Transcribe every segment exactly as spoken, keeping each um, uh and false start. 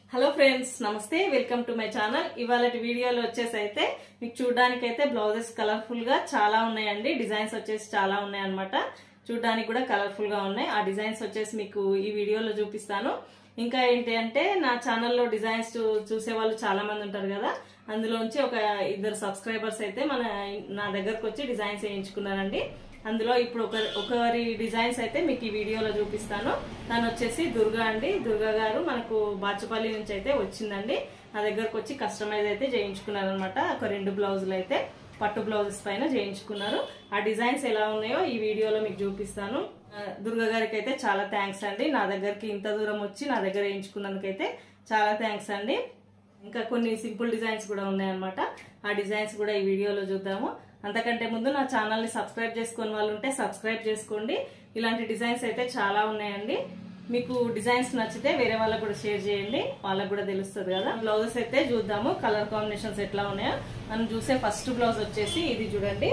Hello friends, నమస్తే. Welcome to my channel. ఇవాళటి వీడియోలో వచ్చేసి అయితే మీకు చూడడానికి అయితే బ్లౌజెస్ కలర్ఫుల్ గా చాలా ఉన్నాయండి. డిజైన్స్ వచ్చేసి చాలా ఉన్నాయి అన్నమాట. చూడడానికి కూడా కలర్ఫుల్ గా ఉన్నాయి. ఆ డిజైన్స్ వచ్చేసి మీకు ఈ వీడియోలో చూపిస్తాను. ఇంకా ఏంటి అంటే నా ఛానల్లో డిజైన్స్ చూసే వాళ్ళు చాలా మంది ఉంటారు కదా, అందులోంచి ఒక ఇద్దరు సబ్స్క్రైబర్స్ అయితే మన నా దగ్గరకు వచ్చి డిజైన్స్ వేయించుకున్నారండి. అందులో ఇప్పుడు ఒక ఒకరి డిజైన్స్ అయితే మీకు ఈ వీడియోలో చూపిస్తాను. తను వచ్చేసి దుర్గా అండి. దుర్గా గారు మనకు బాచుపల్లి నుంచి అయితే వచ్చిందండి. నా దగ్గరకు వచ్చి కస్టమైజ్ అయితే చేయించుకున్నారు అనమాట. ఒక రెండు బ్లౌజులు అయితే పట్టు బ్లౌజెస్ పైన చేయించుకున్నారు. ఆ డిజైన్స్ ఎలా ఉన్నాయో ఈ వీడియోలో మీకు చూపిస్తాను. దుర్గా గారికి అయితే చాలా థ్యాంక్స్ అండి. నా దగ్గరికి ఇంత దూరం వచ్చి నా దగ్గర వేయించుకున్నందుకైతే చాలా థ్యాంక్స్ అండి. ఇంకా కొన్ని సింపుల్ డిజైన్స్ కూడా ఉన్నాయన్నమాట. ఆ డిజైన్స్ కూడా ఈ వీడియోలో చూద్దాము. అంతకంటే ముందు నా ఛానల్ ని సబ్స్క్రైబ్ చేసుకుని వాళ్ళు ఉంటే సబ్స్క్రైబ్ చేసుకోండి. ఇలాంటి డిజైన్స్ అయితే చాలా ఉన్నాయండి. మీకు డిజైన్స్ నచ్చితే వేరే వాళ్ళకు కూడా షేర్ చేయండి, వాళ్ళకు కూడా తెలుస్తుంది కదా. బ్లౌజెస్ అయితే చూద్దాము, కలర్ కాంబినేషన్స్ ఎట్లా ఉన్నాయో. మనం చూసే ఫస్ట్ బ్లౌజ్ వచ్చేసి ఇది చూడండి,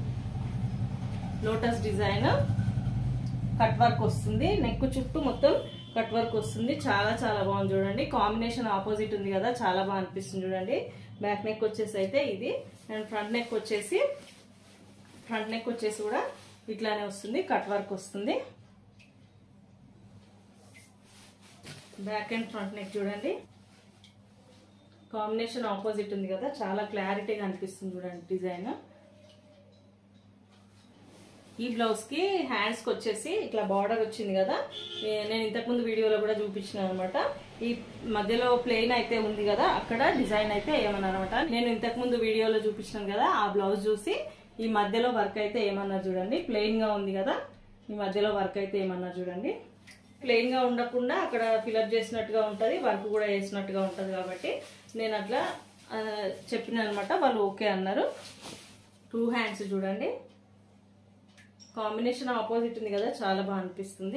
లోటస్ డిజైన్ కట్ వర్క్ వస్తుంది. నెక్ చుట్టూ మొత్తం కట్ వర్క్ వస్తుంది. చాలా చాలా బాగుంది చూడండి. కాంబినేషన్ ఆపోజిట్ ఉంది కదా, చాలా బాగా అనిపిస్తుంది చూడండి. బ్యాక్ నెక్ వచ్చేసి అయితే ఇది, అండ్ ఫ్రంట్ నెక్ వచ్చేసి ఫ్రంట్ నెక్ వచ్చేసి కూడా ఇట్లానే వస్తుంది, కట్ వర్క్ వస్తుంది. బ్యాక్ అండ్ ఫ్రంట్ నెక్ చూడండి, కాంబినేషన్ ఆపోజిట్ ఉంది కదా, చాలా క్లారిటీగా అనిపిస్తుంది చూడండి డిజైన్. ఈ బ్లౌజ్ కి హ్యాండ్స్ కి వచ్చేసి ఇట్లా బార్డర్ వచ్చింది కదా, నేను ఇంతకుముందు వీడియోలో కూడా చూపించిన అనమాట. ఈ మధ్యలో ప్లెయిన్ అయితే ఉంది కదా, అక్కడ డిజైన్ అయితే ఏమన్నారు అనమాట. నేను ఇంతకుముందు వీడియోలో చూపించాను కదా, ఆ బ్లౌజ్ చూసి ఈ మధ్యలో వర్క్ అయితే ఏమన్నారు చూడండి. ప్లెయిన్ గా ఉంది కదా, ఈ మధ్యలో వర్క్ అయితే ఏమన్నారు చూడండి. ప్లెయిన్ గా ఉండకుండా అక్కడ ఫిలప్ చేసినట్టుగా ఉంటది, వర్క్ కూడా వేసినట్టుగా ఉంటది. కాబట్టి నేను అట్లా చెప్పిన అనమాట. వాళ్ళు ఓకే అన్నారు. టూ హ్యాండ్స్ చూడండి, కాంబినేషన్ ఆపోజిట్ ఉంది కదా, చాలా బాగా అనిపిస్తుంది.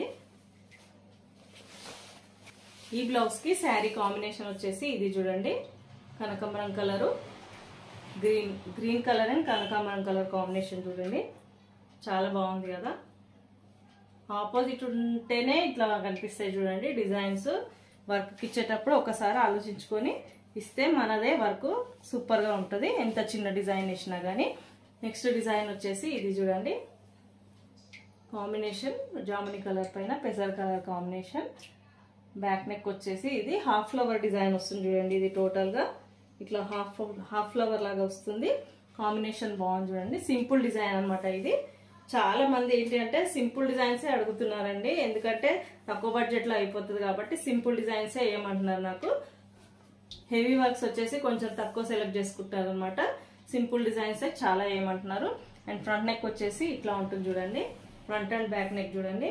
ఈ బ్లౌజ్ కి శారీ కాంబినేషన్ వచ్చేసి ఇది చూడండి, కనకాంబరం colour, green green colour and కనకాంబరం కలర్ కాంబినేషన్ చూడండి, చాలా బాగుంది కదా. ఆపోజిట్ ఉంటేనే ఇట్లా కనిపిస్తాయి చూడండి డిజైన్స్. వర్క్ ఇచ్చేటప్పుడు ఒకసారి ఆలోచించుకొని ఇస్తే మనదే వర్క్ సూపర్ గా ఉంటుంది, ఎంత చిన్న డిజైన్ వేసినా గానీ. నెక్స్ట్ డిజైన్ వచ్చేసి ఇది చూడండి, కాంబినేషన్ జామునీ కలర్ పైన పెసర్ కలర్ కాంబినేషన్. బ్యాక్ నెక్ వచ్చేసి ఇది హాఫ్ ఫ్లవర్ డిజైన్ వస్తుంది చూడండి. ఇది టోటల్ గా ఇట్లా హాఫ్ హాఫ్ ఫ్లవర్ లాగా వస్తుంది. కాంబినేషన్ బాగుంది చూడండి. సింపుల్ డిజైన్ అనమాట. ఇది చాలా మంది ఏంటి అంటే సింపుల్ డిజైన్సే అడుగుతున్నారండి, ఎందుకంటే తక్కువ బడ్జెట్ లో అయిపోతుంది కాబట్టి సింపుల్ డిజైన్సే ఏమంటున్నారు. నాకు హెవీ వర్క్స్ వచ్చేసి కొంచెం తక్కువ సెలెక్ట్ చేసుకుంటారు అనమాట. సింపుల్ డిజైన్సే చాలా ఏమంటున్నారు. అండ్ ఫ్రంట్ నెక్ వచ్చేసి ఇట్లా ఉంటుంది చూడండి, ఫ్రంట్ అండ్ బ్యాక్ నెక్ చూడండి.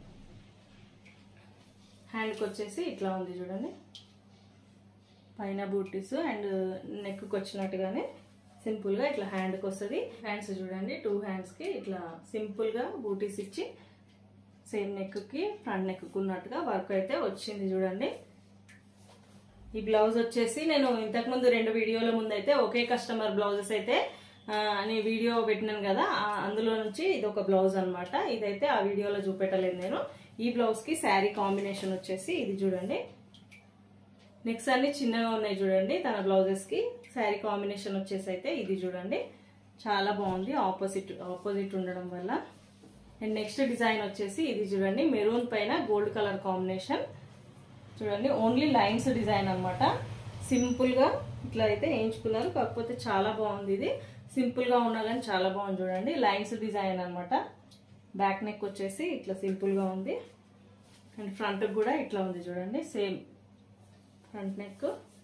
హ్యాండ్కి వచ్చేసి ఇట్లా ఉంది చూడండి, పైన బూటీస్ అండ్ నెక్కి వచ్చినట్టుగానే సింపుల్ గా ఇట్లా హ్యాండ్కి వస్తుంది. హ్యాండ్స్ చూడండి, టూ హ్యాండ్స్ కి ఇట్లా సింపుల్ గా బూటీస్ ఇచ్చి సేమ్ నెక్ కి ఫ్రంట్ నెక్ ఉన్నట్టుగా వర్క్ అయితే వచ్చింది చూడండి. ఈ బ్లౌజ్ వచ్చేసి నేను ఇంతకు ముందు రెండు వీడియోల ముందు అయితే ఒకే కస్టమర్ బ్లౌజెస్ అయితే అని వీడియో పెట్టినాను కదా, అందులో నుంచి ఇది ఒక బ్లౌజ్ అనమాట. ఇదైతే ఆ వీడియోలో చూపెట్టలేదు నేను. ఈ బ్లౌజ్ కి శారీ కాంబినేషన్ వచ్చేసి ఇది చూడండి. నెక్స్ట్ అన్ని చిన్నగా ఉన్నాయి చూడండి తన బ్లౌజెస్ కి. శారీ కాంబినేషన్ వచ్చేసి అయితే ఇది చూడండి, చాలా బాగుంది ఆపోజిట్ ఆపోజిట్ ఉండడం వల్ల. అండ్ నెక్స్ట్ డిజైన్ వచ్చేసి ఇది చూడండి, మెరూన్ పైన గోల్డ్ కలర్ కాంబినేషన్ చూడండి. ఓన్లీ లైన్స్ డిజైన్ అనమాట. సింపుల్ గా ఇట్లా అయితే వేయించుకున్నారు, కాకపోతే చాలా బాగుంది. ఇది సింపుల్ గా ఉన్నా కానీ చాలా బాగుంది చూడండి. లైన్స్ డిజైన్ అనమాట. బ్యాక్ నెక్ వచ్చేసి ఇట్లా సింపుల్ గా ఉంది, అండ్ ఫ్రంట్ కూడా ఇట్లా ఉంది చూడండి, same front neck.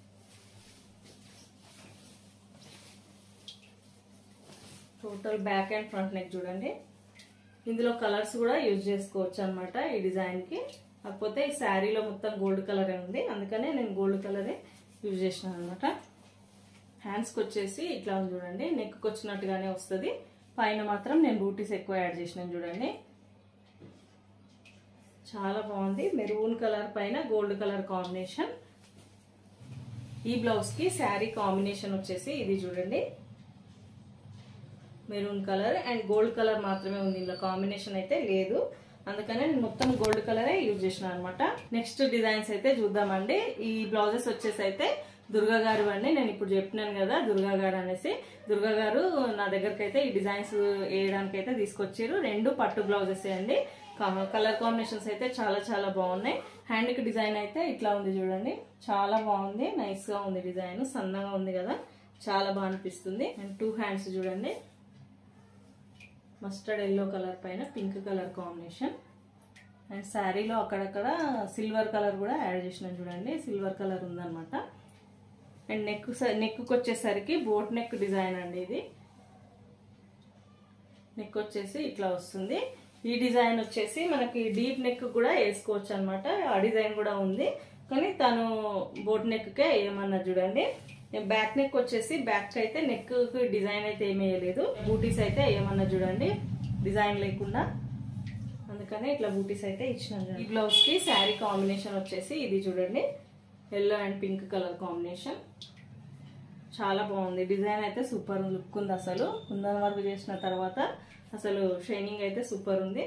Total back and front neck చూడండి. ఇందులో కలర్స్ కూడా యూజ్ చేసుకోవచ్చు అనమాట ఈ డిజైన్ కి. కాకపోతే ఈ శారీలో మొత్తం గోల్డ్ కలరే ఉంది, అందుకనే నేను గోల్డ్ కలరే యూజ్ చేసినాను అనమాట. హ్యాండ్స్కి వచ్చేసి ఇట్లా ఉంది చూడండి, నెక్కి వచ్చినట్టుగానే వస్తుంది. పైన మాత్రం నేను బూటీస్ ఎక్కువ యాడ్ చేసినాను చూడండి, చాలా బాగుంది. మెరూన్ కలర్ పైన గోల్డ్ కలర్ కాంబినేషన్. ఈ బ్లౌజ్ కి శారీ కాంబినేషన్ వచ్చేసి ఇది చూడండి, maroon colour and gold colour మాత్రమే ఉంది, ఇందులో కాంబినేషన్ అయితే లేదు. అందుకనే నేను మొత్తం గోల్డ్ కలరే యూజ్ చేసిన అనమాట. నెక్స్ట్ డిజైన్స్ అయితే చూద్దామండి. ఈ బ్లౌజెస్ వచ్చేసి అయితే దుర్గా గారు అండి. నేను ఇప్పుడు చెప్పినాను కదా దుర్గా గారు అనేసి. దుర్గా గారు నా దగ్గరకు అయితే ఈ డిజైన్స్ వేయడానికి అయితే తీసుకొచ్చారు. రెండు పట్టు బ్లౌజెస్ అండి. కలర్ కాంబినేషన్స్ అయితే చాలా చాలా బాగున్నాయి. హ్యాండ్ కి డిజైన్ అయితే ఇట్లా ఉంది చూడండి, చాలా బాగుంది, నైస్ గా ఉంది డిజైన్, సన్నగా ఉంది కదా, చాలా బాగా అనిపిస్తుంది. అండ్ టూ హ్యాండ్స్ చూడండి, మస్టర్డ్ ఎల్లో కలర్ పైన పింక్ కలర్ కాంబినేషన్. అండ్ శారీలో అక్కడక్కడ సిల్వర్ కలర్ కూడా యాడ్ చేసినాను చూడండి, సిల్వర్ కలర్ ఉందన్నమాట. అండ్ నెక్ నెక్ వచ్చేసరికి బోట్ నెక్ డిజైన్ అండి. ఇది నెక్ వచ్చేసి ఇట్లా వస్తుంది. ఈ డిజైన్ వచ్చేసి మనకి డీప్ నెక్ కూడా వేసుకోవచ్చు అనమాట. ఆ డిజైన్ కూడా ఉంది, కానీ తను బోట్ నెక్ కే ఏమన్నారు చూడండి. బ్యాక్ నెక్ వచ్చేసి బ్యాక్ అయితే నెక్ డిజైన్ అయితే ఏమీ వేయలేదు, బూటీస్ అయితే ఏమన్నా చూడండి డిజైన్ లేకుండా, అందుకనే ఇట్లా బూటీస్ అయితే ఇచ్చినాను. ఈ బ్లౌజ్ కి శారీ కాంబినేషన్ వచ్చేసి ఇది చూడండి, yellow and pink colour combination, చాలా బాగుంది. డిజైన్ అయితే సూపర్ లుక్ ఉంది. అసలు కుందన్ వర్క్ చేసిన తర్వాత అసలు షైనింగ్ అయితే సూపర్ ఉంది.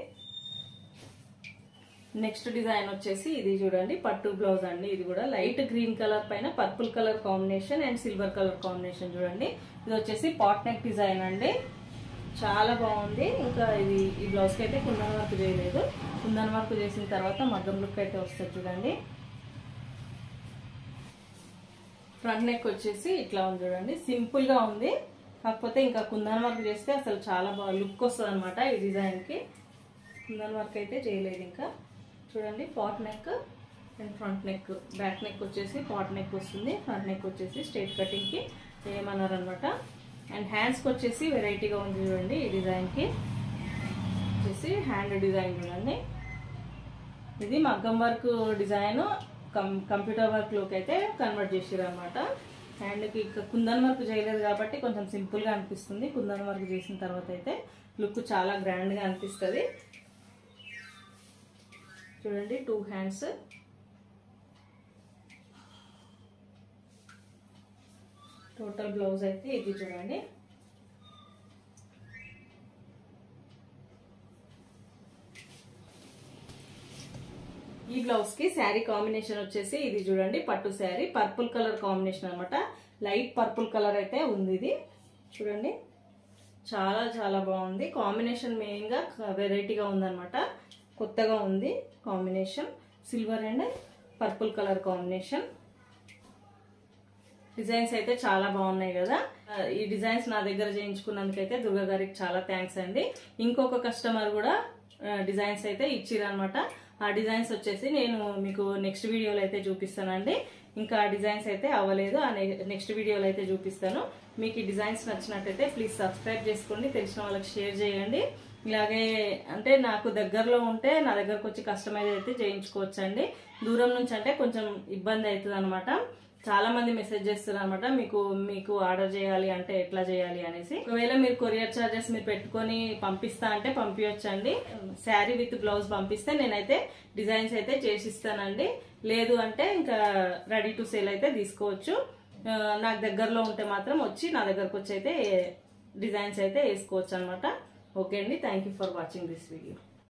నెక్స్ట్ డిజైన్ వచ్చేసి ఇది చూడండి, పట్టు బ్లౌజ్ అండి. ఇది కూడా లైట్ గ్రీన్ కలర్ పైన purple colour combination and silver colour combination చూడండి. ఇది వచ్చేసి పాట్ నెక్ డిజైన్ అండి, చాలా బాగుంది. ఇంకా ఇది ఈ బ్లౌజ్కి అయితే కుందన్ వర్క్ చేయలేదు. కుందన్ వర్క్ చేసిన తర్వాత మగ్గం లుక్ అయితే వస్తుంది చూడండి. ఫ్రంట్ నెక్ వచ్చేసి ఇట్లా ఉంది చూడండి, సింపుల్ గా ఉంది, కాకపోతే ఇంకా కుందన్ వర్క్ చేస్తే అసలు చాలా బాగా లుక్ వస్తుంది అనమాట. ఈ డిజైన్ కి కుందన్ వర్క్ అయితే చేయలేదు. ఇంకా చూడండి pot neck and front neck, back neck వచ్చేసి పాట్ నెక్ వస్తుంది, ఫ్రంట్ నెక్ వచ్చేసి స్ట్రైట్ కటింగ్ కి ఏమన్నారు అనమాట. అండ్ హ్యాండ్స్ కి వచ్చేసి వెరైటీగా ఉంది చూడండి. ఈ డిజైన్ కి వచ్చేసి హ్యాండ్ డిజైన్ చూడండి, ఇది మగ్గం వర్క్ డిజైన్ కంప్యూటర్ వర్క్ లోకి అయితే కన్వర్ట్ చేసారు అనమాట. హ్యాండ్కి కుందన్ వర్క్ చేయలేదు కాబట్టి కొంచెం సింపుల్ గా అనిపిస్తుంది. కుందన్ వర్క్ చేసిన తర్వాత అయితే లుక్ చాలా గ్రాండ్ గా అనిపిస్తుంది. చూడండి టూ హ్యాండ్స్, టోటల్ బ్లౌజ్ అయితే ఇది చూడండి. ఈ బ్లౌజ్ కి శారీ కాంబినేషన్ వచ్చేసి ఇది చూడండి, పట్టు శారీ పర్పుల్ కలర్ కాంబినేషన్ అనమాట. లైట్ పర్పుల్ కలర్ అయితే ఉంది. ఇది చూడండి, చాలా చాలా బాగుంది కాంబినేషన్, మెయిన్ గా వెరైటీగా ఉందన్నమాట, కొత్తగా ఉంది combination. Silver and purple colour combination. Designs అయితే చాలా బాగున్నాయి కదా. ఈ డిజైన్స్ నా దగ్గర చేయించుకున్నందుకైతే దుర్గా గారికి చాలా థ్యాంక్స్ అండి. ఇంకొక కస్టమర్ కూడా డిజైన్స్ అయితే ఇచ్చిరనమాట. ఆ డిజైన్స్ వచ్చేసి నేను మీకు నెక్స్ట్ వీడియోలో అయితే చూపిస్తానండి. ఇంకా డిజైన్స్ అయితే అవ్వలేదు, ఆ నెక్స్ట్ వీడియోలో అయితే చూపిస్తాను. మీకు ఈ డిజైన్స్ నచ్చినట్టయితే ప్లీజ్ సబ్స్క్రైబ్ చేసుకోండి, తెలిసిన వాళ్ళకి షేర్ చేయండి. ఇలాగే అంటే నాకు దగ్గరలో ఉంటే నా దగ్గరకు వచ్చి కస్టమైజ్ అయితే చేయించుకోవచ్చు అండి. దూరం నుంచి అంటే కొంచెం ఇబ్బంది అవుతుంది అనమాట. చాలా మంది మెసేజ్ చేస్తారు అనమాట, మీకు మీకు ఆర్డర్ చేయాలి అంటే ఎట్లా చేయాలి అనేసి. ఒకవేళ మీరు కొరియర్ చార్జెస్ మీరు పెట్టుకొని పంపిస్తా అంటే పంపించండి. శారీ విత్ బ్లౌజ్ పంపిస్తే నేనైతే డిజైన్స్ అయితే చేసిస్తానండి. లేదు అంటే ఇంకా రెడీ టు సేల్ అయితే తీసుకోవచ్చు. నాకు దగ్గరలో ఉంటే మాత్రం వచ్చి నా దగ్గరకు వచ్చి అయితే డిజైన్స్ అయితే వేసుకోవచ్చు అనమాట. ఓకే అండి, thank you for watching this video.